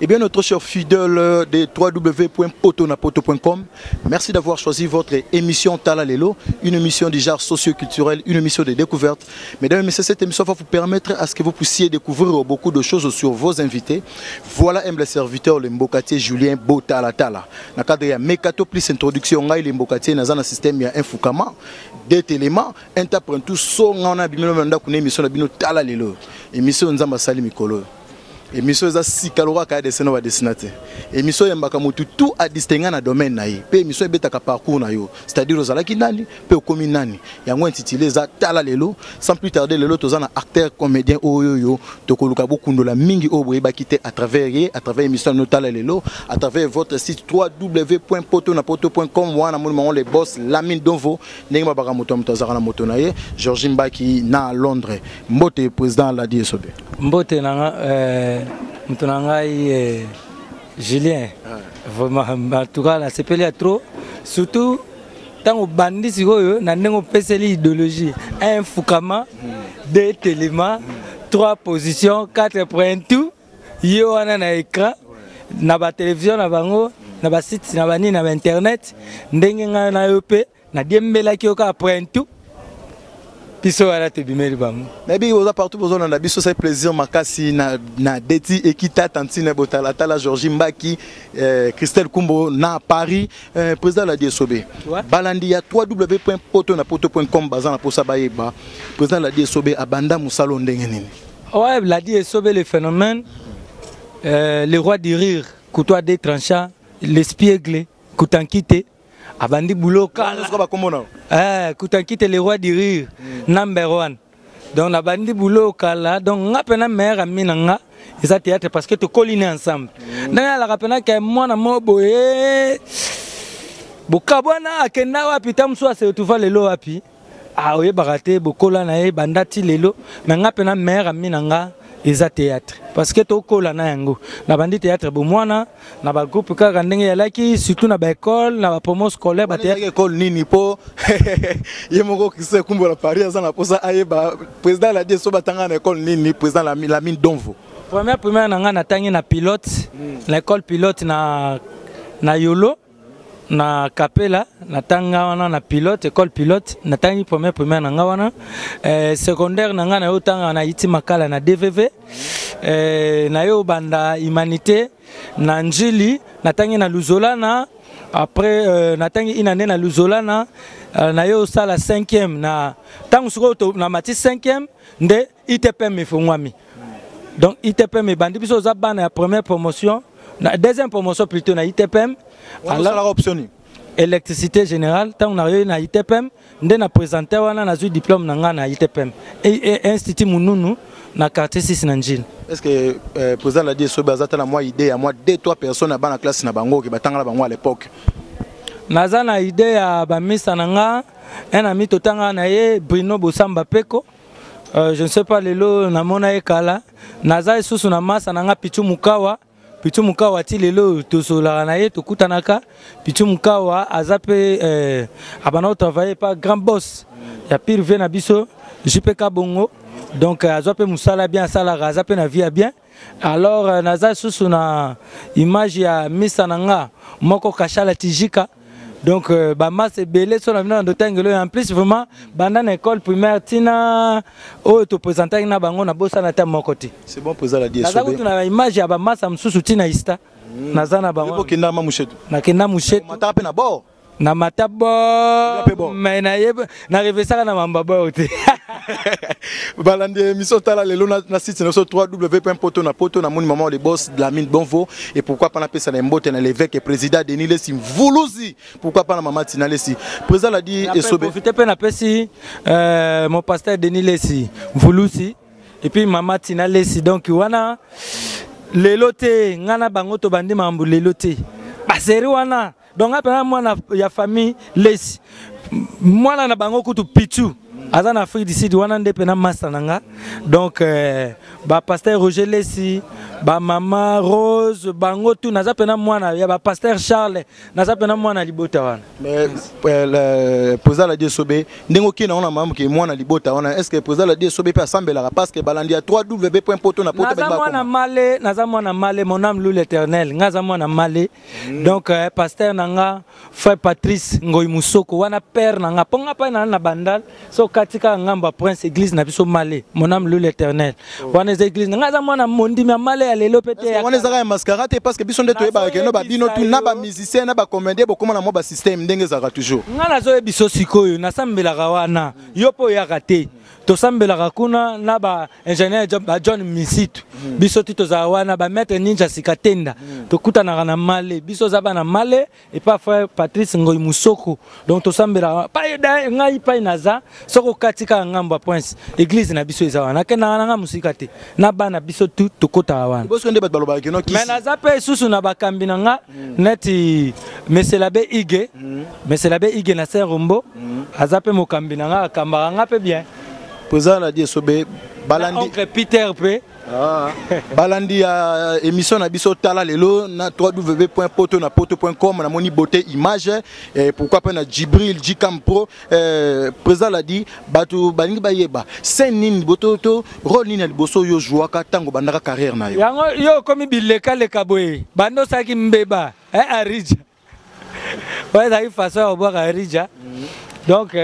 Et bien notre cher fidèle de www.potonapoto.com, merci d'avoir choisi votre émission Tala Lelo, une émission du genre socio-culturel, une émission de découverte. Mesdames et messieurs, cette émission va vous permettre à ce que vous puissiez découvrir beaucoup de choses sur vos invités. Voilà le serviteur, le Mbokatier Julien Botala Tala. Dans le cadre de Mekato plus introduction, le Mbokatier dans un système, il y a un Fukama, des éléments, un tapin tout son, on a une émission de Tala Lelo, émission Nzamba Sali Mikolo. Émission za si kalora ka dessin va dessinater. Émission yambaka mutu tout à distinguer na domaine na ye. Pe émission betaka parcours na yo. C'est-à-dire aux alaki nani, pe komi nani. Yango intitulé za Tala Lelo, sans plus tarder lelo tozana acteur comédien oyoyo to koluka bokundo la mingi oboye ba kité à travers émission no Tala Lelo, à travers votre site www.potonapoto.com wana mon les boss Lamine Donvo, ndenge mabaka moto mtazara na moto na ye, Georges Mbaki na Londres. Mbote président la DSOB. Mbote nanga Mtonangai Julien, vraiment, en tout cas, la CPL trop. Surtout, tant au bandit, si vous n'avez pas l'idéologie, un Fukama, deux éléments, trois positions, 4 points tout. Yo ana na écran, na ba télévision, na bango, na ba site, na ba ni, na ba internet, ndenge nga na yope, na diembela ki yoka point tout. Mais bien, vous partout besoin d'un habit, c'est plaisir, makasi na Deti Ekita Tantine Botala Tala Georges Mbaki, Christelle Kumbo na Paris, président de la DSOB. Balandi à www.potonapoto.com bazan pour sabayeba. Président de la DSOB Abanda Moussalo Ndengenini. Ouais, la DSOB le phénomène, le roi du rire, couteau des tranchants, l'espiègle, coutankité. Abandi boulot Kutankite le roi du rire number 1. Donc la bandi boulot kala donc ngapena mère aminanga ça théâtre parce que tu collines ensemble. Dans la rapena que moi na moboé bokabona akenda wapi tamswa se tuva lelo wapi ah oye barate bokola na e bandati lelo mais ngapena mère aminanga eza théâtre parce que to kola na yango na bandi théâtre bo mwana na ba groupe ka ndenge ya laki surtout na ba école na ba promo scolaire ba théâtre école nini po yemoko kise kumbo la Paris za na posa ayeba président la DSO batanga na école nini président la mine Donvo première na nga na tangi na pilote l'école pilote na Yolo na Capella na tanga wana na pilote école pilote na tangi première na nga wana secondaire na nga na yo tanga na iti makala na DVV na yo banda humanité na njili na tangi na Luzola na après na tangi inane na Luzola na yo sala 5e na tangu suko na mati 5e nde ITPM ifungwami donc ITPM bandi biso za bana ya première promotion na deuxième promotion plutôt na ITPM. Alors la option électricité générale tant on a eu na ITPM ndé na présenté wana na diplôme na nga na ITPM et institut Mununu na quartier 6 na Njil. Est-ce que président la DSO bazata la moi idée à moi 2-3 personnes à la classe na bango qui batanga la bango à l'époque naza na idée ya ba misa na nga un ami totanga na ye Bruno Bosamba Peko je ne sais pas lelo na mona ekala naza isusu na masa na nga Pichu Mukawa ti lelo tosola na ye tokutanaka Pichu Mukawa azape abana travailler par grand boss ya pire na biso JPK Bongo donc azape musala bien sala azape na vie bien alors naza susu na image ya misa nanga moko kashala tijika donc ba masse belé sur la vina ndotangelo en plus vraiment banda na école primaire tina o to présenter na bango na bossa na ta mokoti c'est bon président la DSOB naza kutuna image ya ba masse msusu tina ista naza na bango ko kenda mushetu na kenda mushetu mata pe na bord na matabo mais na revesaka na mambabo te balandi émission Tala Lelo na site na www.potonapoto na mon maman les boss de la mine Donvo et pourquoi pas na pesa na mbote na l'évêque et président Denis Lesi Mvuluzi pourquoi pas na maman Tina Lesi président l'a dit et sobe profiter pe na pesi mon pasteur Denis Lesi Mvuluzi et puis maman Tina Lesi donc wana lelote ngana bango to bandi mambu lelote baseri wana donc après moi ya famille Lesi moi na bango kutu Pichu en Afrique du Sud wana nde pena master nanga donc ba pasteur Roger Lessi ba mama Rose bango tout naza pena mwana ya ba pasteur Charles naza pena mwana libota wana mais président la Diesobe ndengo kina ona mamu ke mwana libota wana est-ce que président la Diesobe peut assembler parce que balandi a 3w.poto na poto naza mwana male mon âme loue l'Éternel ngaza mwana male donc pasteur nanga frère Patrice Ngoy Musoko wana père nanga ponga pa na bandal so katika ngamba prince église na biso male mon âme loue l'Éternel wana église ngaza mwana mondi ma male ya lelo pete ya wana zaka mascarade parce que biso nde toyeba ke no ba bino tu na ba musicien na ba comédien bo koma na mo ba système ndenge zaka toujours ngana zo biso sikoyo na sambelaka wana yo po ya raté to sambelaka kuna na ba ingénieur John Misitu biso tito za wana ba maître ninja sikatenda to kutana na male biso za bana male et pas frère Patrice Ngoy Musoko donc to sambelaka pa ngai pa naza soko katika ngamba prince église na biso za wana kena nga musikate na bana biso tout to kota wana boso nde batalo ba keno kisi mais naza pe susu na bakambi nga neti monsieur l'abbé Ige na Saint Rombo azape mokambi nga akamba nga pe bien président la Diesobe balandi oncle Peter pe balandi ya émission na biso tala lelo na www.poto.com na moni beauté image et pourquoi pas na Djibril Djikam Pro président la dit batu balingi bayeba senin bototo rôle ni na liboso yo jouaka tango bandaka carrière na yo yango yo komi bileka le kaboye bando saki mbeba arija ouais ça il façon au boire arija donc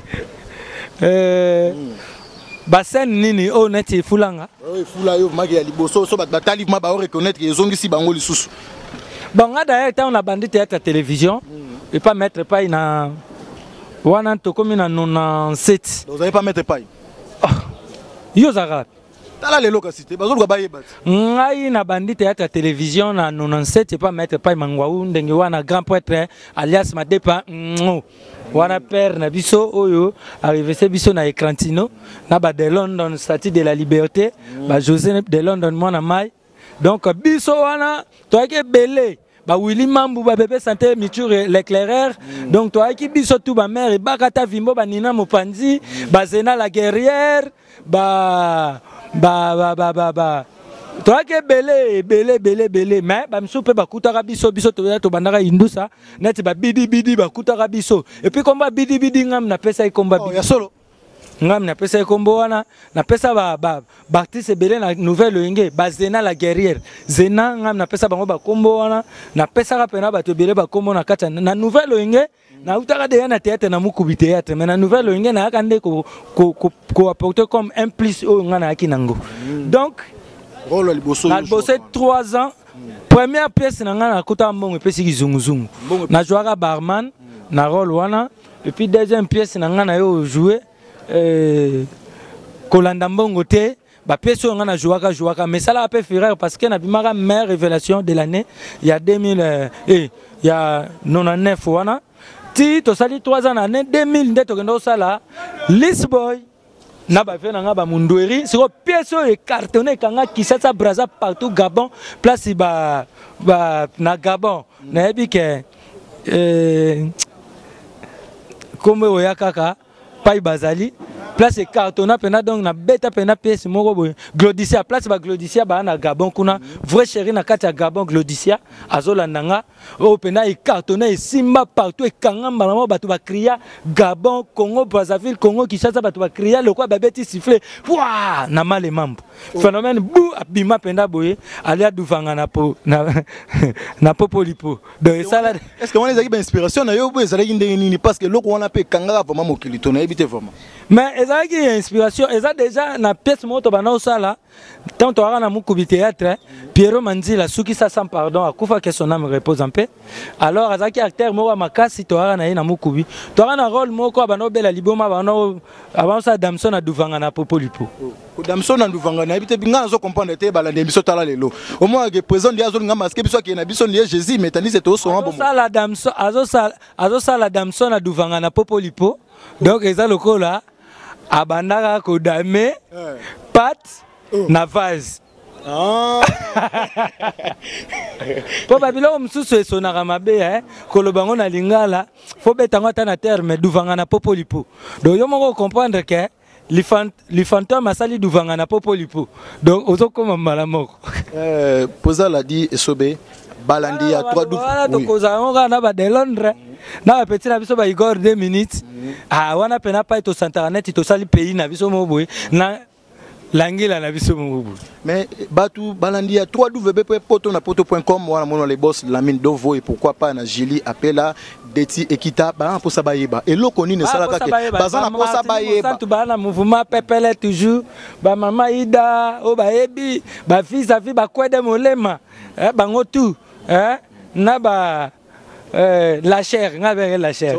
basen nini o neti fulanga fula yo magi ya liboso so batali ma ba reconnaître que ezongisi bango lisusu bon nga d'ailleurs tant on a bandit théâtre télévision et pas mettre pas na wana to comme na 97 vous avez pas mettre pas yo zarat tala lelo ka cité bazo ba yeba ngai na bandit théâtre télévision na 97 et pas mettre pas mangwaou ndenge wana grand prêtre alias Madepa wana père na biso oyo arrivé c'est biso na écrantino na ba de London statue de la liberté ba José de London mwana mai donc biso wana toi ke belé ba Willy Mambu ba bébé santé miture l'éclaireur donc toi ki biso tout ba mère bakata vimbo ba Nina Mopanzi ba Zena la guerrière ba toi que belé mais ba msupe ba kutaka biso to bandaka indusa neti ba bidi ba kutaka biso et puis komba bidi ngam na pesa ikomba ya solo ngam na pesa ikombo wana na pesa ba artiste belé na nouvelle oyenge ba Zena la guerrière Zena ngam na pesa bango ba kombo wana na pesa ka pena ba to belé ba kombo na kata na nouvelle oyenge na utaka de na théâtre na mukubi théâtre mais na nouvelle oyenge na akande ko apporter comme un plus o ngana akinango donc na bossé 3 ans première pièce na nga na kota mbongo pesi kizunguzungu na jouaka barman na rôle wana et puis deuxième pièce na nga na yo jouer kolanda mbongo te ba pièce nga na jouaka mais ça la peu frère parce que na bimaka meilleure révélation de l'année il y a 2000 il y a 99 wana ti to sali 3 ans l'année 2000 ndeto kendo sala Lisboy na ba fait nga ba mundweri siko pièce e cartonné kanga Kinshasa Brazza partout Gabon place ba na Gabon na yebi ke comme oya kaka pai bazali place cartonna pena donc na beta pena pièce moko boy Glodicia place ba Glodicia ba na Gabon kuna vrai chéri na kati ya Gabon Glodicia azolanda nga o pena e cartonna e simba partout e kangamba na bato ba cria Gabon Congo Brazzaville Congo Kinshasa bato ba cria le quoi ba beti siffler wa na male mambo phénomène bou abima penda boy alia duvanga na popolipo donc ça là est-ce que on les a inspiration na yo boy ça nini parce que loko wana pe kangaka vraiment mokilito na ebité vraiment mais ezaki inspiration eza déjà na pièce moto bana osala tant to na mukubi théâtre Pierrot Manzila suki ça sans pardon akufa que son âme repose en paix alors azaki acteur moko makasi to na na mukubi to na rôle moko bana obela liboma bana avant ça Damson na duvanga na popolipo Damson na duvanga na ebité binga zo comprendre te bala de biso tala lelo au moins que présent dia zo nga masque biso ke na biso ni Jésus métanis et to so bon ça la Damson azo la Damson na duvanga na popolipo donc eza lokola abandaka kodame pat na vase Po babilo msusu esonaka mabe kolobango na lingala faut betango ata na terme duvanga na popolipo. Donc yo moko comprendre que les fantômes asali duvanga na popolipo. Donc ozokoma mbala moko. Poza l'a dit Esobe balandi ya 3 voilà to kozanga na ba de Londres. Na petit na biso ba Igor 2 minutes. Ah wana pena pa to santanet to sali pays na biso moboy na Langila na biso moboy. Mais Batu balandi ya 3w.poto.com wana mono les boss la mine d'Ovo et pourquoi pas na Julie appela Deti Ekita ba pour ça bayeba et lokoni ne sala ka bazana pour ça bayeba tout ba na mouvement pepele toujours ba mama Ida o ba ebi ba fils a fi ba kwede molema bango tout na ba la chair la chair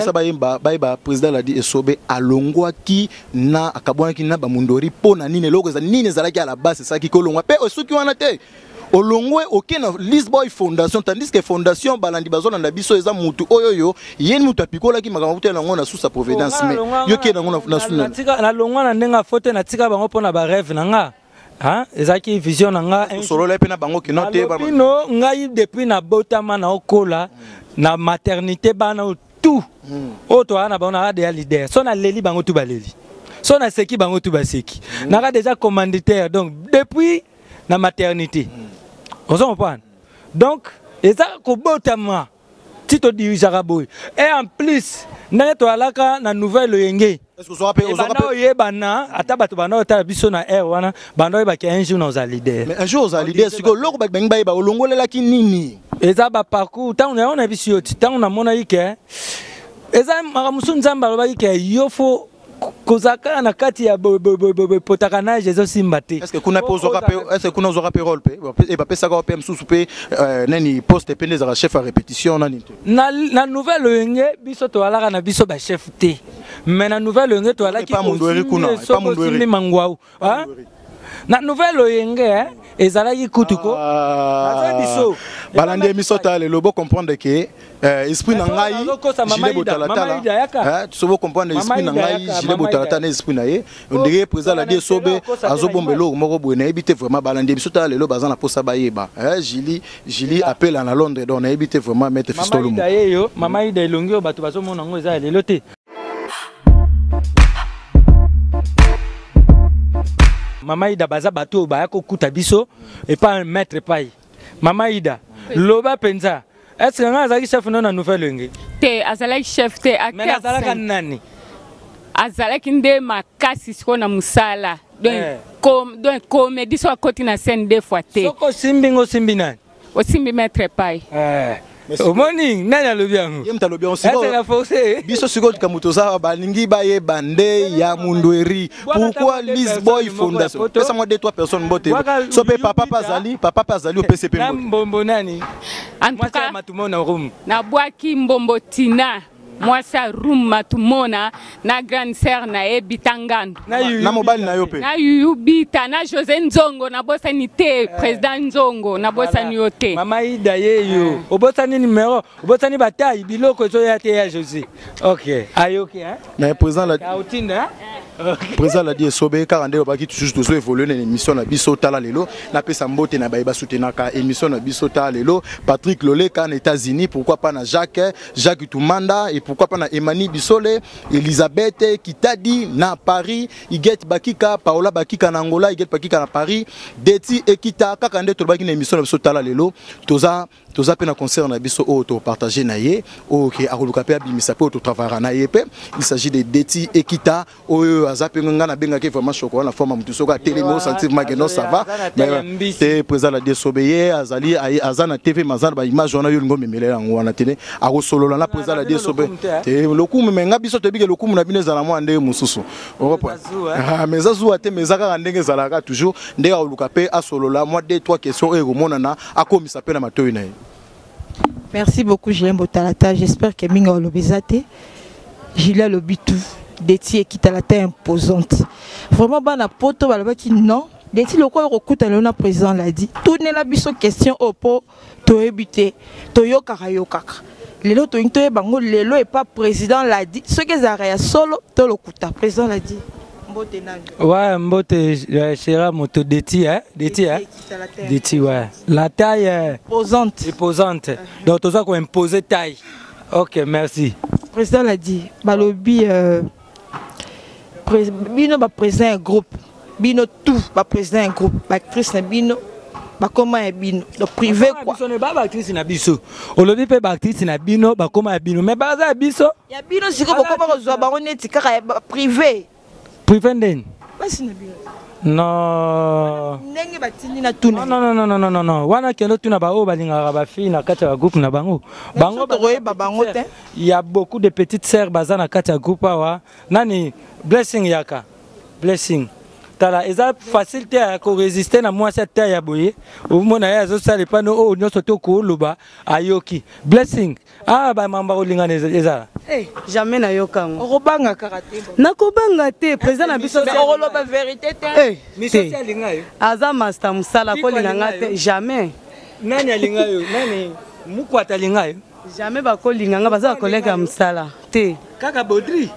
ba président l'a dit Esobe alongwa ki na akabwana ki na ba mundori pona nini loko za nini zalaki à la base c'est ça qui kolongwa pe osuki wana te olongwe okena Lisboy Fondation tandis que fondation balandi bazona na biso eza mutu oyoyo yeni mutu apikola ki makambo te nango na sous providence mais yo ke nango na suna na longwa na ndenga fote na tika bango pona ba rêve nanga ezaki vision nanga solo le pena bango ki note ba no ngai depuis na botama na okola na maternité bana tout auto ana bana de leader so na leli bango tout baleli so na seki bango tout baseki naka déjà commanditaire donc depuis na maternité on comprend donc eza ko botama tito dirigeaka boy et en plus na to alaka na nouvelle yenge est-ce que vous rappelez bana ata bato bana ta biso na air wana bana ba un jour na leader mais un jour za leader siko loko ba benga ba olongolela ki nini eza ba parcours tant on a biso tant on a mona yike eza maramusu nzamba ba yike yofo kozaka na kati ya potakanage ezo simba te est-ce que kuna pozoka pe est-ce que kuna zoka payroll pe et ba pesa ka PM sous pe nani poste pe les chef à répétition nani na nouvelle yenge biso to alaka na biso ba chef te mais na nouvelle yenge to alaki pas mundweri kuna pas mundweri mangwao na nouvelle yenge ezalaki kutuko biso balande misota le lobo comprendre que esprit na ngai Gilles Botalata tu sobo comprendre esprit na ngai Gilles Botalata na esprit na ye on dirait président la die sobe azobombelo moko boye na ebite vraiment balande misota le lobo bazana posa bayeba Gilles appelle en Londres donc na ebite vraiment mettre fistolo mama ida elongi bato bazomona ngo eza lelo te Mama Ida baza bato ba ko kuta biso et pas un maître paille. Mama Ida loba penza. Est-ce que nga azaki chef non na nouvelle yenge? Te azalaki chef te acteur. Mais azalaka nani? Azalaki nde makasi siko na musala. Donc comédie so akoti na scène deux fois te. Soko simbingo simbinani. O simbi maître paille. Au morning, nani alobi yango? Yem talobi on siko. Est-ce que forcé? Biso siko kamutoza balingi baye bande ya mundweri. Pourquoi Lisboy Fondation? Pesa moi 2-3 personnes mbote. So pe papa pazali au PCP. Na mbombo nani? En tout cas, matumona room. Na boaki mbombo tina. Moi ça room matumona na grande sœur na ebitangando. Na mobile na yope. Na yubita na José Nzongo na bosani te président Nzongo na bosani yote. Mama Ida yeyo. Obosani numéro, obosani bataille biloko zo ya te ya José. OK. Ayoki Mais président la Kautinda président l'a dit Esobe 42 baki toujours évoluer dans l'émission na biso tala lelo na pesa mbote na baiba soutenaka émission na biso tala lelo Patrick Loleka en États-Unis pourquoi pas na Jacques Tumanda et pourquoi pas na Emani Bisole Elisabeth Kitadi na Paris Iget Bakika Paola Bakika na Angola Iget Bakika na Paris Deti Ekita kaka nde to baki na émission na biso tala lelo toza pe na concert na biso auto partager na ye OK akoluka pe abimisa pe auto travailler na ye pe il s'agit de Deti Ekita azape nga na benga ke vraiment chocolat na forme mutu soka télémo sentir mageno ça va mais te président la désobéir azali azana TV mazana ba image ona yo ngombe melela ngwana tene ako solo na président la désobé te lokumu menga biso te bige lokumu na bine zala mo ande mususu mais azua te mais zaka ndenge zalaka toujours ndenge akoluka pe a solo la moi 2-3 questions et remonana akomisa pe na matoyi na. Merci beaucoup Gilles Botalata, j'espère que minga olobezate Gilles lobitu Deti Ekita la taille imposante. Vraiment, bana poto balaba qui non. Deti le quoi recoute à l'on président l'a dit. Tourner la biso question au pot to ebité to yokaka yokaka. Lelo to into bango lelo et pas président l'a dit. Ce que Zaria solo to lokuta président l'a dit. Ouais, mbote chéra moto Deti, hein? Deti, hein? Deti, ouais. La taille imposante. Donc, tout ça qu'on impose taille. Ok, merci. Le président l'a dit, balobi, bino va présenter un groupe, bino tout va présenter un groupe, actrice na bino, comment est bino, donc privé quoi. Ce n'est pas actrice na biso. On le dit pas actrice na bino, comment est bino, mais pas ça biso. Il y a bino si comment reçoit baronne tika privé. Privé ndeni. Pas si na bino. Non. Non. Wana kendo tuna ba o balinga ba fi na kati ya groupe na bango. Bango il y a beaucoup de petites sœurs bazana kati ya groupe wa. Nani blessing yaka. Blessing. Tala eza facilité à résister na moi cette terre ya boye. Au mona ya zo sale pano o nyoso to ko luba ayoki. Blessing. Ah ba mamba olinga eza. Jamais na yokango. Robanga karaté. Nakobanga te président na biso la vérité te. Mission alinga yo. Aza master musala ko linga te jamais. Nani alinga yo? Nani mukwata alinga yo? Jamais ba ko linga nga baza kolega musala te. Kaka Baudry.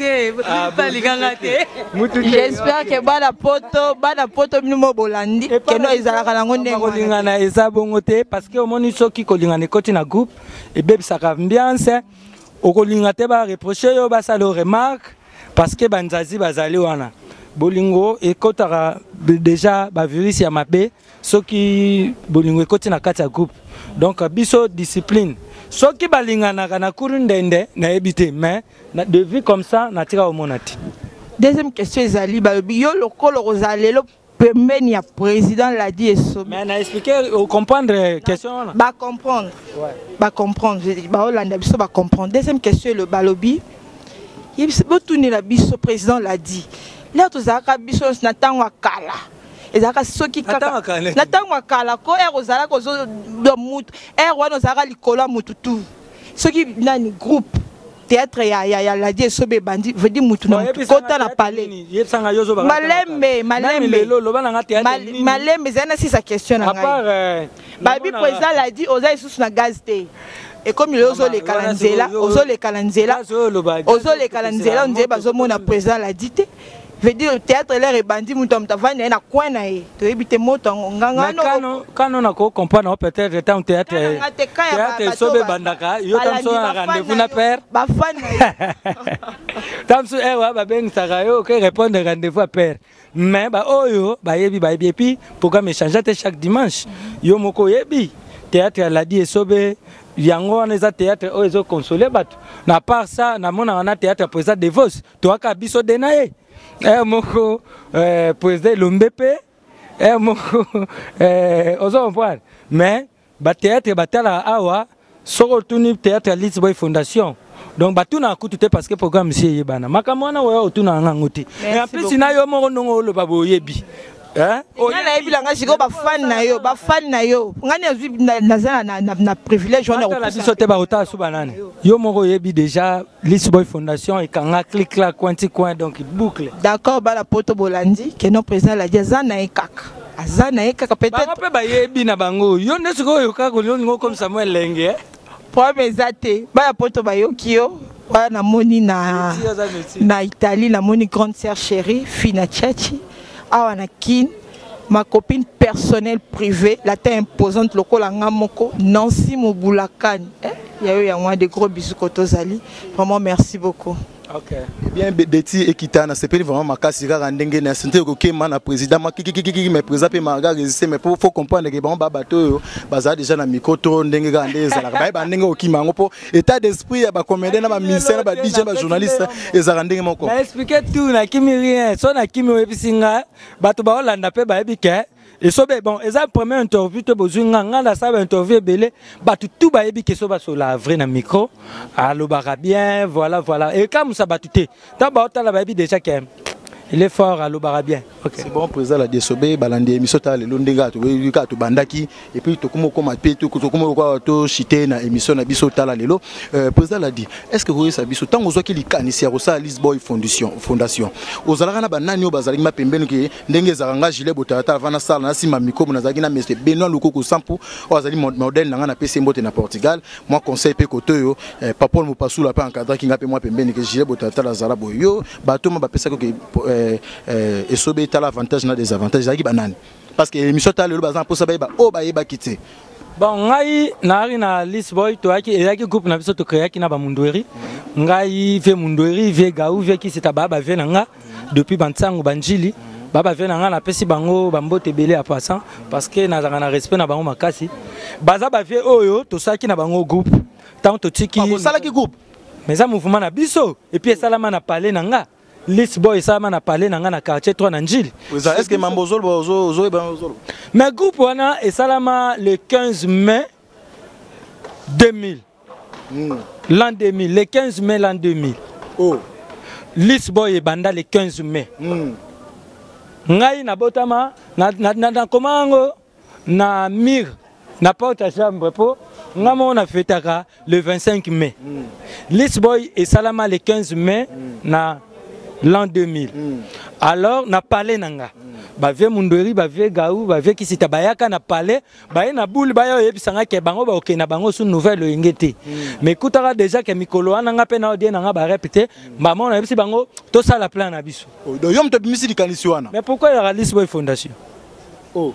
J'espère que bana poto mino bolandi que no ezalaka nango ndenge kolingana eza bongo te parce que omoni soki kolingana ekoti na groupe ebebisaka ambiance okolinga te ba reprocher yo basala remarque parce que banzazi bazali wana bolingo ekotaka déjà ba virus ya mabe soki bolingo ekoti na kati ya groupe donc biso discipline soki balingana na kuru ndende na ebité mais de vie comme ça na tika omonati. Deuxième question ezali balobi yo lokolo rozalelo pembeni ya président l'a dit eso. Mais na expliquer comprendre question là. Ba comprendre. Ouais. Ba comprendre, je dis ba Hollande biso ba comprendre. Deuxième question le balobi. Yebisebo tourner la biso président l'a dit. Là to zaka biso na tango kala. Ezaka soki kaka na tango kala ko rozala ko zo do mutu. Wana zaka likola mutu tu. Soki nani groupe théâtre ya la die sobe bandi veut dire mutu na mutu kota na palais malembe zana si sa question na ngai babi président l'a dit oza isusu na gaz te et comme il ozo le kalanzela on dit bazomona président l'a dit te veut dire le théâtre l'air et bandi mutu mtavani na coin na ye to ebite moto nganga no quand on a comprendre peut-être était un théâtre sobe bandaka yo tamso na rendez-vous na père ba fan tamso ewa ba beng saka yo que répondre rendez-vous à père mais ba oyo ba yebi et puis programme échanger chaque dimanche yo moko yebi théâtre la dit sobe yango on eza théâtre o ezo consoler bato na part ça na mona na théâtre président de vos to aka biso denaye moko président Lombepe moko ozo comprendre mais ba théâtre batala awa soko tuni théâtre Lisboy Fondation donc batuna kutu parce que programme monsieur yebana makamona oyo tuna ngangoti et en plus na yo moko ndongo lo babo yebi ngana yebi langa siko ba fan na yo ngani azwi na privilège on a biso te ba ota su banane yo moko yebi déjà Lisboy Fondation et kanga clic là coin donc boucle d'accord ba la poto bolandi que non président la diazana e kaka azana e kaka peut-être ba yebi na bango yo nesiko yo kaka ngo comme Samuel Lenge problème ezate ba la poto ba yo kio ba na moni na Italie na moni grande sœur chérie Fina Chachi Awanakin, ma copine personnelle privée, la terre imposante, le Kolangamoko, Nancy Moboulakan. Il y a eu des gros bisous Kotozali. Vraiment, merci beaucoup. Ok. Eh bien, Deti et Kitana, c'est pas vraiment ma casse. Rendenge na santé au Kéman, na président, ma kiki, mais président peut m'aga résister, mais faut comprendre que bon bateau, baza déjà na micro trop ndenge gandé, ça la ba ndenge au Kimango pour état d'esprit, ba comédien, ba musicien, ba DJ, ba journaliste, et ça rendenge mon corps. Expliquez tout, na kimi rien, so na kimi webisinga, bato ba Hollande pe ba ebike. Et so bon, et ça première interview te besoin nganga ça interview belé, bah tout ba ebi que so ba sur la vraie na micro, allo barabien, voilà. Et comme ça ba tuté. Ta ba ota la ba ebi déjà que il est fort à l'Obarabien. Okay. C'est bon, président la désobé, balandi émission ta le londega to bandaki et puis to komo koma pe to komo kwa to chité na émission na biso ta la lelo. Président l'a dit, est-ce que vous savez biso tant ozo ki likanisi ya rosa Lisboy Fondation. Ozalaka na banani o bazali ma pembeni ke ndenge zaranga gilet botata vana sala na sima miko na zaki na monsieur Benoît Lukoko Sampo ozali modèle na PC mbote na Portugal. Moi conseil pe koto yo papa mo pasula pa encadrer ki ngape moi pembeni ke gilet botata la zara boyo bato ma ba pesa ko et sobé t'as l'avantage na des avantages zaki banane parce que émission t'as le bazan pour ça ba o ba yeba kité. Bon ngai nari na list boy to aki ezaki groupe na biso to créer ki na ba mundweri ngai ve mundweri ve gaou ve ki seta baba ve nanga depuis bantango banjili baba ve nanga na pesi bango bambote belé à passant parce que na zanga na respect na bango makasi baza ba ve oyo to saki na bango groupe tant to tiki ça qui groupe mais ça mouvement na biso et puis ça la na parler nanga list boy ça na parler nanga na quartier 3 na njili est-ce que mambozol bozo mais groupe wana et salama le 15 mai 2000 l'an 2000 le 15 mai l'an 2000 oh list boy et banda le 15 mai ngai na botama na komango na mir na porte à chambre po ngamo na fetaka le 25 mai list boy et salama le 15 mai na l'an 2000 alors na parlé nanga ba vie mundori ba vie gaou ba vie kisita bayaka na parler ba na boule ba yo yebisanga ke bango ba ok na bango sous nouvelle ngete mais kutaka déjà ke mikolo ananga pe na odie nanga ba répéter maman na yebisi bango to ça la plan na biso do yom to bimisi likanisi wana mais pourquoi la liste boy fondation oh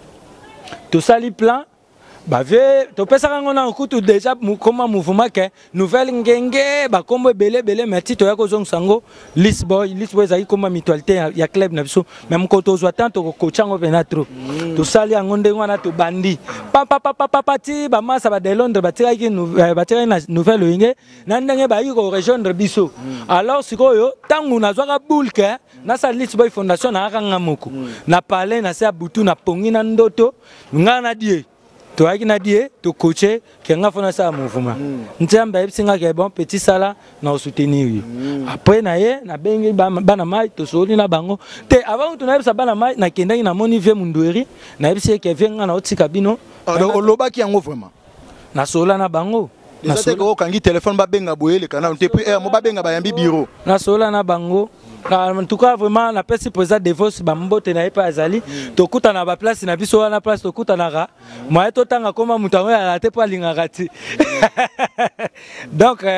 to ça li plan ba vie to pesa kango na kutu déjà comment mouvement ke nouvelle ngenge ba kombo belé mais tito ya ko zong sango list boy zaki comme mutualité ya club na biso même ko to zo tant to ko chango pena trop to sali ngonde ngwana to bandi pati ba masa ba de Londres ba tira ki na nouvelle ngenge na ndenge ba yi ko rejoindre biso alors sikoyo tangu na zwaka bulke na sa list boy fondation na akanga moko na parler na sa butu na pongi na ndoto ngana die to aki na die to coacher ke nga fona sa mouvement ntiamba ebsinga ke bon petit sala na soutenir après na ye na bengi bana mai to soli na bango te avant to na ebisa bana mai na kendaki na moni vie mundweri na ebisi ke venga na otika bino oloba ki yango vraiment na sola na bango na sola ko kangi téléphone ba benga boyele kana te puis mo ba benga ba yambi bureau na sola na bango. En tout cas vraiment la personne présente des vos bambote na pas azali to kuta na ba place na biso na place to kuta na ga moi to tanga koma mutango ya la te pa linga gati donc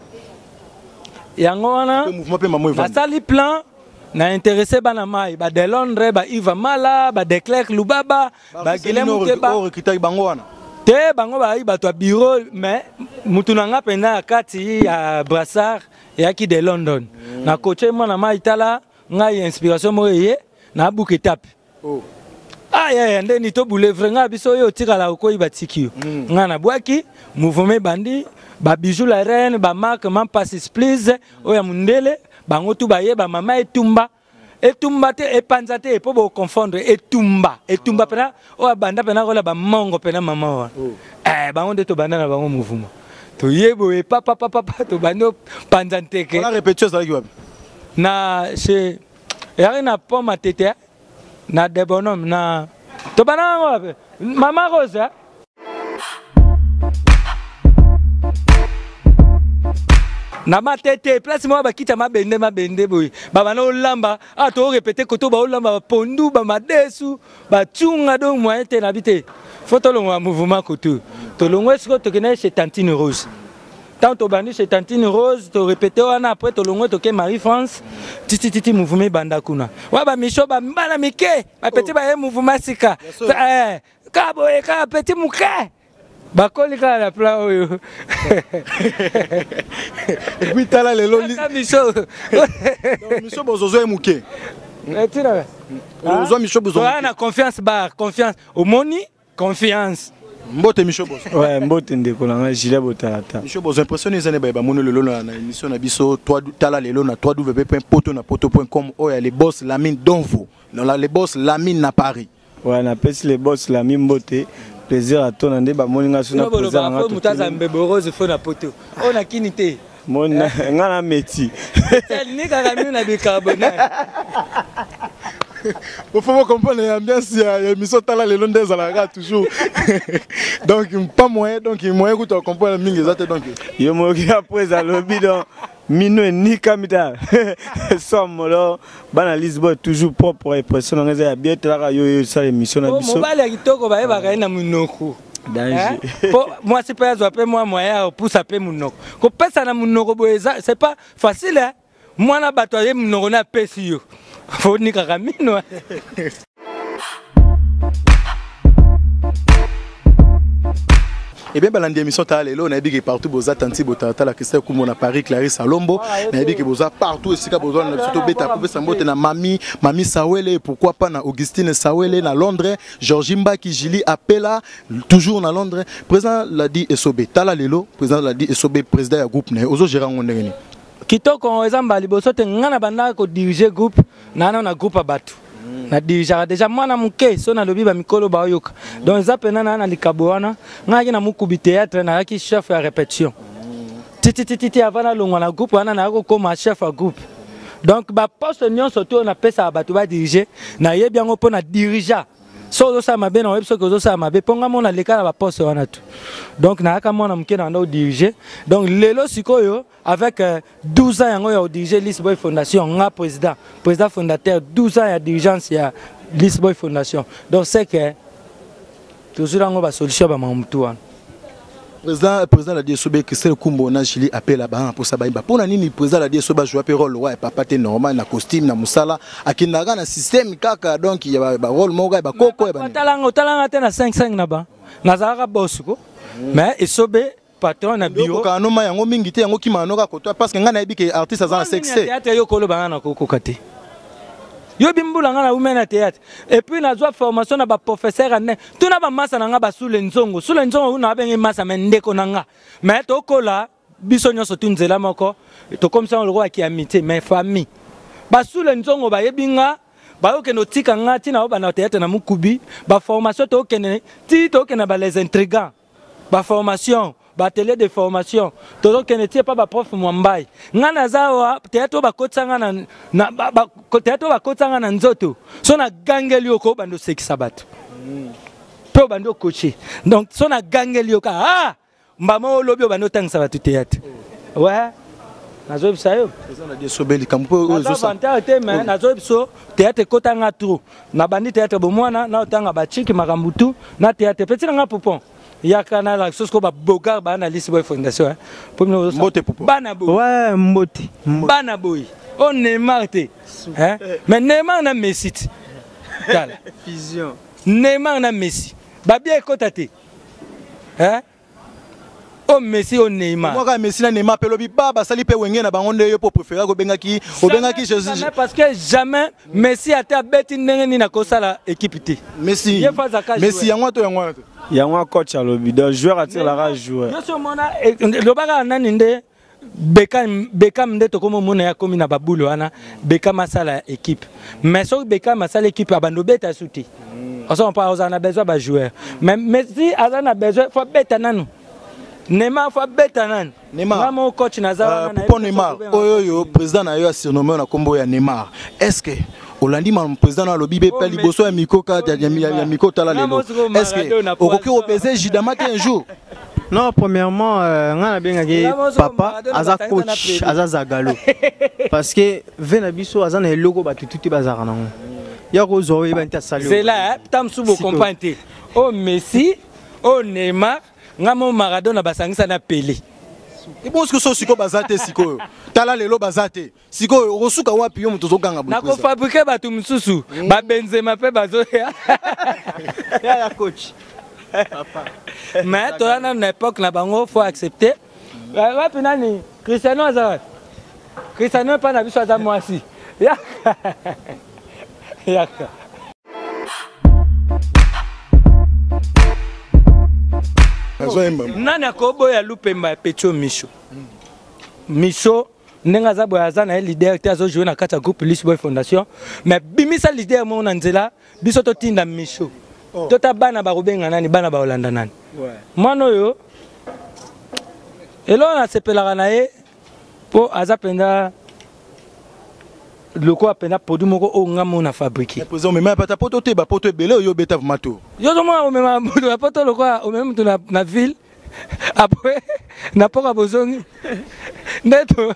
yango wana mouvement pe mamoy va sali plan na intéressé bana mai ba de Londres ba Iva Mala ba de Clerc Lubaba ba Guilherme Mukeba recruter bango wana te bango ba ba to bureau mais mutunanga pena kati ya Brassard et qui de London na coaché moi na maitala ngai inspiration mo ye na buke tape oh ya ndeni to boule vrenga biso yo tikala ko ibatiki nga na bwaki mouvement bandi ba bijou la reine ba marque man passes please o ya mundele bango tu ba ye ba mama etumba te epanzate po bo confondre etumba pena o banda pena ko la ba mongo pena mama wa bango de to banda na bango mouvement to yebo e papa to bando panzanteke on a répété ça là na chez yari na pomme tete na de bonhomme na to banango mama Rosa na matete place moi bakita mabende boy baba na olamba to répéter koto ba olamba pondu ba madesu ba tchunga donc moi te na bité photo lo mouvement koto to longo est-ce to kena chez Tantine Rose tant to bandi chez Tantine Rose to répéter wana après to longo to ke Marie France titi mouvement banda kuna wa ba micho ba mbana mike ba petit ba mouvement sika ka boy ka petit muke bakoli ka la pla oyo et puis tala lelo micho bozozo emuke tira bozozo micho bozozo na confiance au moni confiance mbote micho bozo ouais mbote ndeko na Gilet Botalata micho bozo impressionné zane ba mono lelo na émission na biso tala lelo na www.poto.com oya les boss Lamine Donvo les boss Lamine na Paris ouais na pesi les boss Lamine mbote plaisir à toi nande ba moninga suna plaisir nga to mutaza mbebe rose fo na poto ona kinité mona ngana meti ni kaka mimi na bicarbonate il faut comprendre l'ambiance ya émission tala lelo ndeza la toujours donc pas moyen donc moyen que tu comprendre mingi zate donc yo mo ki après à lobby donc mino ni kamita somolo bana Lisbonne toujours propre et personne ngeza ya bien tala yo ça émission na biso mo bale kitoko ba eba kaina munoko danger moi c'est pas moi moyen pour saper munoko ko pesa na munoko boeza c'est pas facile hein mwana bato aye mnoko na pesi yo faut ni kaka mino. Et bien, dans l'émission, on a dit que partout, vous êtes attentifs, vous êtes la question comme on a Paris, Clarisse Alombo. On a dit que vous êtes partout, et si vous êtes surtout bêta, vous êtes Mami Sawele, pourquoi pas na Augustine Sawele, na Londres, Georgie Mbaki, Julie Appela, toujours na Londres. Président l'a dit Esobé, Tala Lelo, président l'a dit Esobé, président du groupe, Ozo Gérard Ngondengeni. Kitoko, on exemple, liboso te ngana banda ko diriger groupe, na groupe abatu. Na dirija déjà mwana muke so na lobi ba mikolo ba yoka donc za pena na likabo wana ngaki na mukubi théâtre na yaki chef ya répétition titi avant longwa na groupe wana na ko comme chef ya groupe donc ba poste nyon surtout na pesa ba to ba diriger na yebi yango pona dirija so ça mabe na web so ko ça mabe ponga mona leka na ba poste wana tout donc na aka mona muke na ndo diriger donc lelo sikoyo avec 12 ans yango ya diriger Lisboy Fondation nga président fondateur 12 ans ya dirigeance ya Lisboy Fondation donc c'est que toujours ngo ba solution ba mamutu wana président la DSOB Christelle Kumbo na Julie appelle ba pour ça ba pona nini président la DSOB joue rôle ouais papa te normal na costume na musala akindaga na système kaka donc ya ba rôle moga ba koko ba talanga te na 5 na ba nazaka bosuko mais DSOB patron na bio ka no ma yango mingi te yango kimanoka ko parce que ngana yebi ke artiste azana sexe théâtre yo kolo banga na koko kate yo bimbula nga na women na théâtre et puis na zo formation na ba professeur ane tuna ba masa na nga ba sule nzongo una bengi masa mendeko na nga mais to kola biso nyoso tunzela moko to comme ça on le roi qui amitié mais famille ba sule nzongo ba yebinga ba yo keno tika nga tina ba na théâtre na mukubi ba formation to kene ti to kena ba les intrigants ba formation ba télé de formation to kene ti pas ba prof mwambai nga na zawa théâtre ba kotsanga na ba théâtre ba kotsanga na nzoto so na gangeli yoko bando sekisa bato to bando coacher donc so na gangeli yoka ah mbama lobi bando tangisa bato théâtre ouais nazo bisayo président la DSOB kampo ozo sa mais nazo biso théâtre kotanga trop na bandi théâtre bomwana na otanga ba chiki makambutu na théâtre petit nga popon yakana la chose ko ba bogar ba na Lisboy Fondation pour nous mbote popo bana boy ouais mbote bana boy on Neymar te hein mais Neymar na Messi tala fusion Neymar na Messi ba bien ekota te hein o Messi o Neymar moi ka Messi na Neymar pelobi baba sali pe wenge na bango nde yo pour préférer ko bengaki Jésus parce que jamais Messi a ta beti ndenge ni na kosala équipe te Messi yango to yango coach alobi donc joueur attire la rage joueur yo so mona lo baka nani nde Beckham nde to komo mona ya komi na babulo wana Beckham masala équipe mais so Beckham masala équipe abando beta souti on pas on a besoin ba joueur mais Messi a besoin faut beta nanu Neymar faut beta nanu Neymar mon coach nazawa na pour Neymar oyo président na yo surnommé na kombo ya Neymar est-ce que Olandi mon président na lobi be pe liboso ya mikoka ya mikota la lelo est-ce que okoki opese jidama un jour non premièrement ngana bengaki papa aza coach aza zagalo parce que vena biso aza na eloko batututi bazaka nango ya ko zo yeba nta sali c'est là tam subo comprendre oh Messi oh Neymar ngamo Maradona basangisa na Pelé et bon ce que so siko bazate siko tala lelo bazate siko osuka wapi yo muto zokanga na ko fabriquer batu msusu ba Benzema pe bazo ya coach papa mais toi na une époque na bango faut accepter wapi nani Cristiano azar Cristiano pas na biso aza mwasi yaka nani akoboya lupemba ya Pecho Micho nenga za boya za na leader te azo jouer na kati ya groupe Lisboy Fondation mais bimisa leader mo na nzela biso to tinda Micho tota bana ba rubenga nani bana ba Holanda nani mwana oyo elo na sepelaka na ye po aza penda loko apena produit moko o ngamo na fabriquer président mais même pas poto te ba poto belé yo beta mato yo zo mo même na poto loko o même na ville après na poka bozongi neto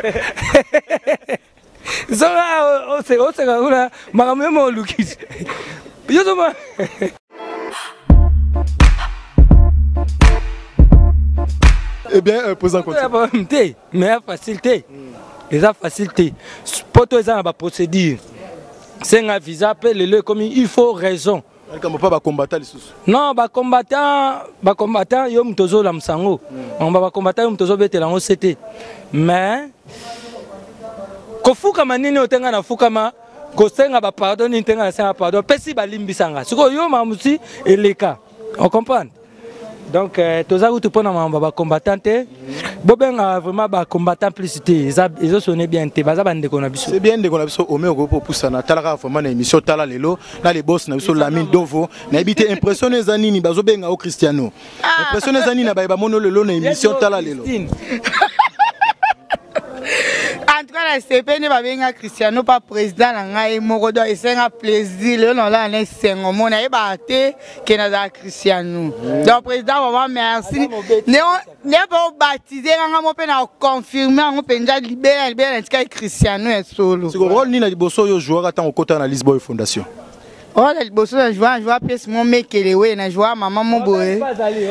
zonga o se ngula makamemo lukisi yo zo mo eh bien président continue mais facilité eza facilité poto eza na ba procédure c'est un visa pe lelo comme il faut raison pas combattre les sous. Non, ba combattant yo mtozo la msango. On ba combattant yo mtozo betela ngo c'était. Mais ko fuka manini otenga na fuka ma ko senga ba pardon ni tenga na senga pardon pesi ba limbisanga. Siko yo mamusi eleka. On comprend? Donc toza ku tupona mamba ba combattante. Bobenga vraiment ba combattant plus té. Ils ont sonné bien té baza bande ko na biso. C'est bien de ko na biso o me ko poussa na talaka vraiment na émission tala lelo na les boss na biso Lamine Dovo na habité impressionné zanini bazo benga o Cristiano. Impressionné zanini na ba mono lelo na émission tala lelo. En tout cas, c'est pas un Cristiano, pas président, et c'est un plaisir. On a un sengo, on a battu qui est un Cristiano. Donc, président, merci. Nous avons baptisé, on a confirmé, on a libéré Cristiano et solo. C'est le rôle ni na liboso yo joueur attend au côté de la Lisboa Fondation. Oh, la liboso na joueur pièce mon mec et les na joueur maman mon boy.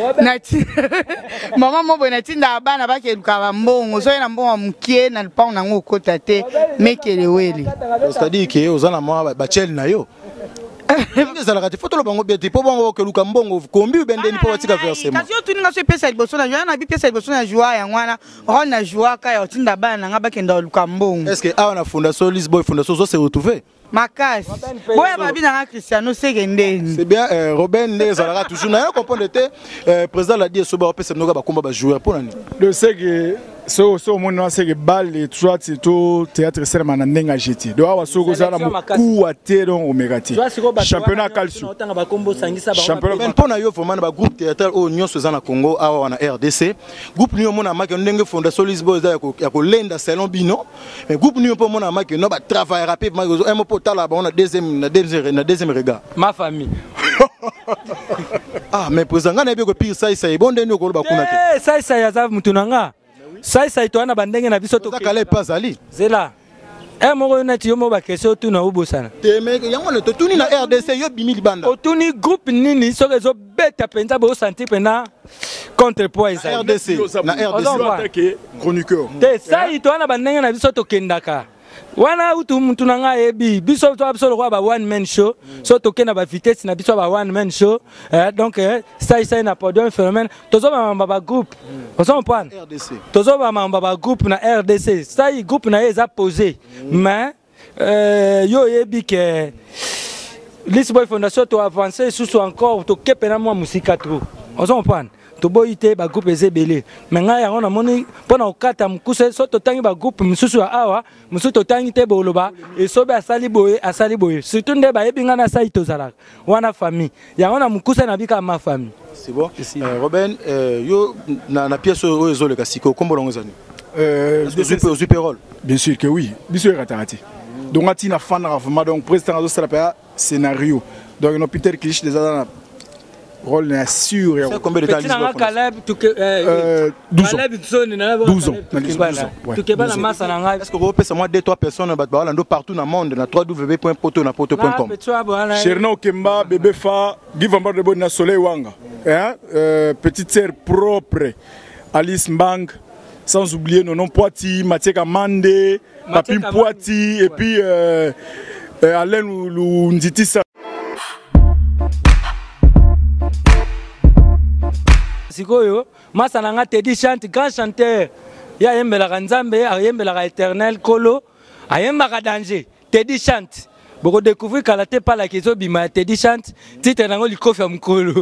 Maman mon boy na tinda bana ba ke lukaba mbongo so na mbongo mukie na lupa na ngo kota te mec et les weli. C'est-à-dire que ozana moi ba chel na yo. Ezalaka te foto lo bango beti po bango ke luka mbongo kombi bende ni po watika versement. Kasi yo tuninga so pesa liboso na joueur na bi pesa liboso na joueur ya ngwana ron na joueur ka ya tinda bana nga ba ke ndo luka mbongo. Est-ce que a na fondation Lisboa Fondation so se retrouver? Makas. Boya babi na Cristiano Segende. C'est bien Robin Nezalaka toujours na comprendre te président l'a dit so ba pesa noga ba komba ba joueur pour nani. Le c'est que so mon c'est que balle et tout théâtre cinéma na ndenga jeté. Do awa so kozala beaucoup à terrain au megati. Championnat calcio. Championnat pour na yo vraiment ba groupe théâtre au nyonso za na Congo awa na RDC. Groupe ni mona maki ndenge fondation Lisboa ya ko lenda salon bino. Mais groupe ni pour mona maki no ba travailler rapidement un po tala ba on a deuxième regard. Ma famille. Ah mais président ngana be ko pire ça bonde ni ko ba kuna te. Ça ya za mutunanga. Ça itoana bandenge na biso to kala pas ali. Zela. Moko na ti yo mo ba question tu na ubosana. Te me yango le tuni na RDC yo bimi libanda. Otuni groupe nini so rezo beta penza bo sentir pena contrepoids ça. RDC na RDC attaquer chroniqueur. Te ça itoana bandenge na biso to kendaka. Wana utu mtu nanga ebi biso to absolu ba one man show so to kena ba vitesse na biso ba one man show donc ça na pas un phénomène tozo ba mamba groupe on point RDC tozo ba mamba groupe na RDC ça groupe na eza posé mais yo ebi que Lisboa Fondation to avancer sous encore to kepena moi musique trop on point to boyite ba groupe ezebele menga yango na moni pona okata mukuse so to tangi ba groupe mususu awa mususu to tangi te boloba e so be asali boye surtout nde ba yebinga na sai to zala wana famille yango na mukuse na bika ma famille c'est bon Robin yo na pièce o ezole kasiko kombolongo zani super bien sûr que oui biso ratarati donc atina fana vraiment donc président zo sala pa scénario donc no Peter Clich déjà rôle n'est sûr. C'est combien de temps Lisboa? 12 ans. 12 ans. Est-ce que vous pouvez moi 2-3 personnes partout dans le monde na www.poto.com. Cherno Kemba, Bébé Fa, Guy Van Bardebo na Soleil Wanga. Petite sœur propre, Alice Mbang, sans oublier Nonon Poiti, Mathieu Kamande, Papi Poiti et puis Alain Nditissa. Sikoyo masa nanga Teddy chante grand chanteur ya yembela nzambe ayembela éternel kolo ayembaka danger Teddy chante boko découvrir kalaté pas la question bima Teddy chante titre nango likofi ya mukolo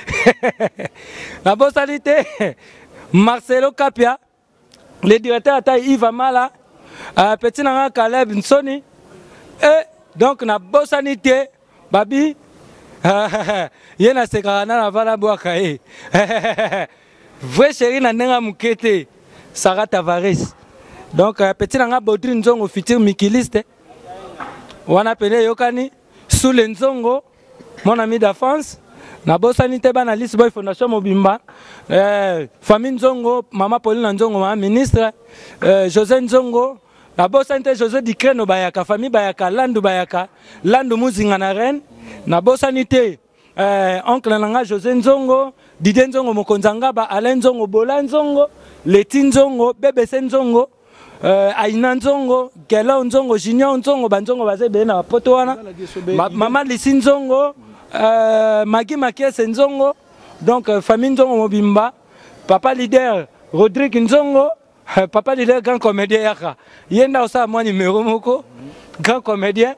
na bosalité Marcelo Capia le directeur ata Yves Mala petit nanga Caleb Nsoni et donc na bosalité babi yena sekana na vala boaka e vrai chéri na nenga mukete Sarah Tavares donc petit nanga Baudry Nzongo futur mikiliste wana pele yokani sous le Nzongo mon ami d'enfance na bosani te bana Lisboa Fondation Mobimba famille Nzongo mama Pauline Nzongo ma ministre José Nzongo na bosani te José Dikreno bayaka famille bayaka Landu Muzinga na Rennes na bosanité oncle nanga José Nzongo Didier Nzongo Mokonzanga ba Alain Nzongo Bola Nzongo Leti Nzongo BBC Nzongo Aina Nzongo, Kela Nzongo, Junior Nzongo, Banzongo baze be na poto wana. Maman Lisi Nzongo, Magi Makies Nzongo, donc famille Nzongo Mobimba, papa leader Rodrigue Nzongo, papa leader grand comédien yaka. Yenda osa moi numéro moko, grand comédien.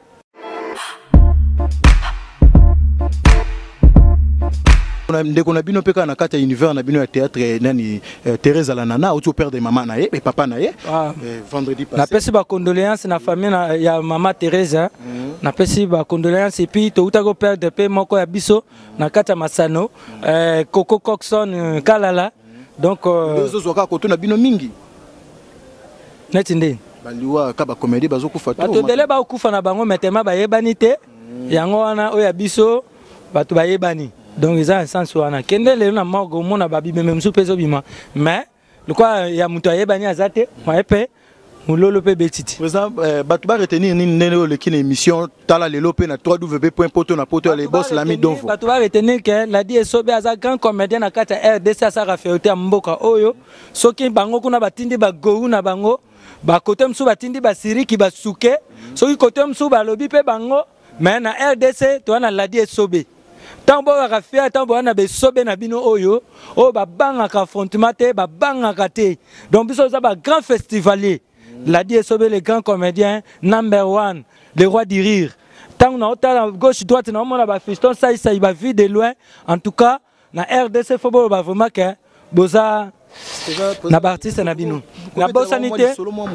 Ndeko na bino peka na kata univers na bino ya théâtre nani Thérèse Alanana au père de maman na ye et papa na ye vendredi passé. Na pesi ba condoléances na famille na ya maman Thérèse. Na pesi ba condoléances et puis to uta go père de pe moko ya biso na kata Masano Coco Coxon Kalala donc deux zoka ko to na bino mingi. Neti ndeni. Baliwa ka ba comédie bazo kufa to. Bato dele ba kufa na bango metema ba yebani te. Yango wana oya biso bato ba yebani. Donc ils ont un sens wana kende le na morgo mona babi même sous peso bima mais le quoi ya muto ayebani azate moi pe mulolo pe betiti président bato ba retenir ni nene le kine émission tala lelo pe na www.poto na poto les boss l'ami donvo bato ba retenir que la die sobe aza grand comédien na kata RDC sa rafeuté mboka oyo soki bango kuna batindi ba goru na bango ba kote msu batindi ba siriki ba suke soki kote msu ba lobi pe bango mais na RDC to na la die sobe Tambo rafia tambo na be sobe na bino oyo o ba banga ka affrontement te ba banga ka te donc biso za ba grand festivalier la die sobe le grand comédien number 1 le roi du rire tant na ota gauche droite na mona ba fiston ça ba vu de loin en tout cas na RDC football ba vraiment que boza na artiste na bino na bosanité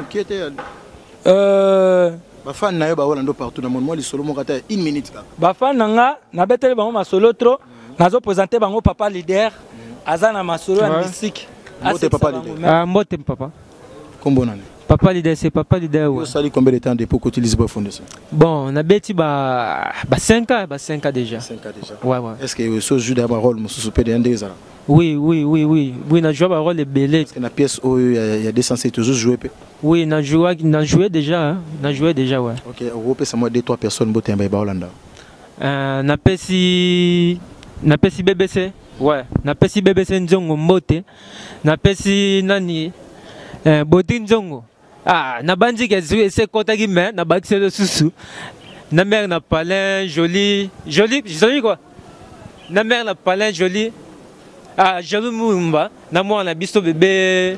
Bafan na yo ba Holando partout dans le monde, moi les solo mon kata 1 minute ka. Bafan nanga na betele bango masolo trop, nazo présenter bango papa leader, azana masolo ya musique. Mbote papa leader. Mbote papa. Kombo nani? Papa leader c'est papa leader. Vous savez combien de temps depuis que tu utilises votre fondation? Bon, on a beti ba 5 ans déjà. 5 ans déjà. Ouais. Est-ce que ce joue d'abord rôle monsieur soupé de ndeza? Oui, na joué un rôle de belé. Parce que la pièce où il y a des censés toujours jouer. Oui, na joué déjà, hein. Na joué déjà ouais. OK, Europe c'est moi 2-3 personnes boté en ba Hollande. Na pesi BBC. Ouais, na pesi BBC Nzongo Mbote. Na pesi nani Botin Nzongo. Ah, na bandi ke c'est kota ki mais na bakse le susu. Na mère na palin joli quoi. Na mère na palin joli. Ah, Jalou Moumba, na moi on a bisto bébé.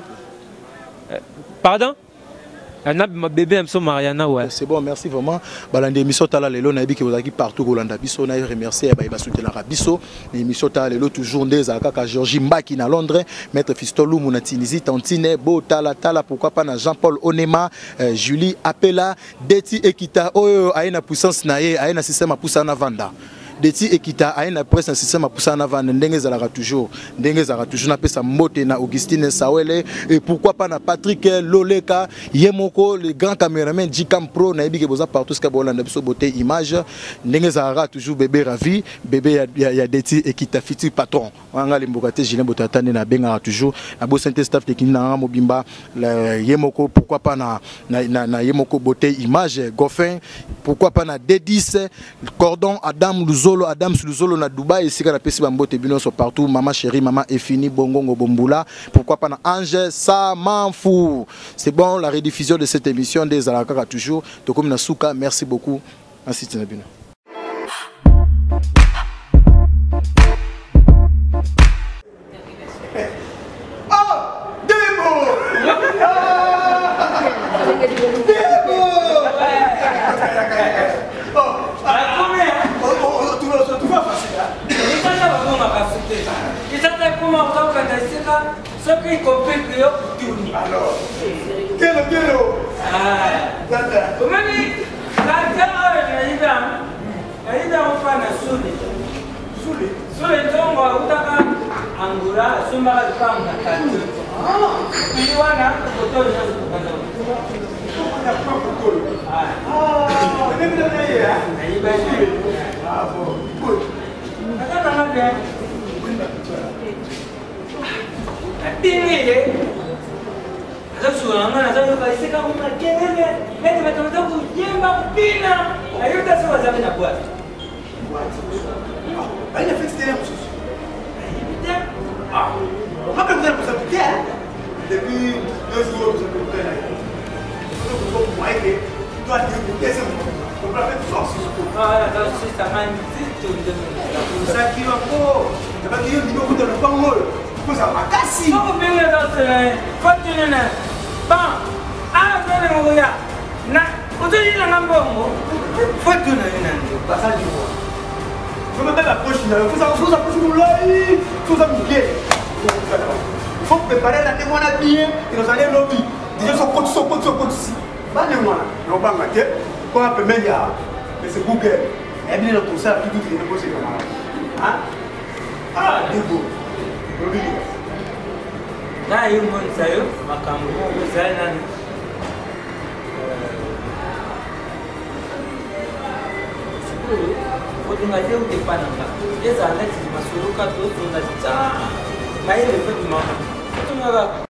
Pardon? Ma bébé aime son Mariana, ouais. C'est bon, merci vraiment. Balande émission tala lelo na biki ozaki partout Rolanda biso na remercier ba soutenir la biso. Émission tala lelo toujours des aka Georgie Mbaki na Londres, maître Fistolou na Tunisie, Tantine, Bo tala pourquoi pas na Jean-Paul Onema, Julie Apela, Deti Ekita oyo aina puissance na ye, aina système a poussa na vanda. Deti Ekita a une presse un système à pousser en avant ndenge zalaka toujours na pesa mbote na Augustine Sawele et pourquoi pas na Patrick Loleka Yemoko le grand caméraman Jikam Pro na ebi ke boza partout ce que bolanda biso beauté image ndenge zalaka toujours bébé ravi bébé ya Deti Ekita futur patron wanga limbokate Julien Botatane na benga toujours na bo santé staff technique na Mobimba Yemoko pourquoi pas na Yemoko beauté image Goffin pourquoi pas na D10 Cordon Adam Luzolo na Dubaï ici na pesi bambote bino so partout maman chérie maman Efini Bongongo Bombula pourquoi pas na Ange Samanfou. C'est bon la rediffusion de cette émission des Alakaka toujours to comme na Souka merci beaucoup merci Tinabino. Ce qui comprend que vous tournez. Alors, quel comment dit la on fait la Angola, Sumara Panga. Depuis 2 jours, vous avez doit dégoûter ce moment. On peut faire force. Ah, là, je suis ça m'a dit tout de même. Ça qui va pas. Ça va dire que vous dans le Congo. Vous ça va casser. Faut bien les autres. Faut tenir là. Bon. Ah, non, non, na, aujourd'hui la ngambongo. Faut tenir là. Pas ça du moins. Vous me mettez la poche là. Vous approchez là. Vous approchez. Il faut préparer la témoin à bien et nous allons lobby. Déjà, son compte ici. Bah, les mois, on va mater. Pour un peu meilleur. Mais c'est Google. Et bien, tout ça, tout est déposé comme ça. Hein? Ah, dégo. Lobby. Là, il y a un monde, ça y est. Ma caméra, vous allez là. Faut que nous ayons des panneaux. Les annettes, ils m'ont sur le cadre, on a dit ça. Mais il est fait du mal.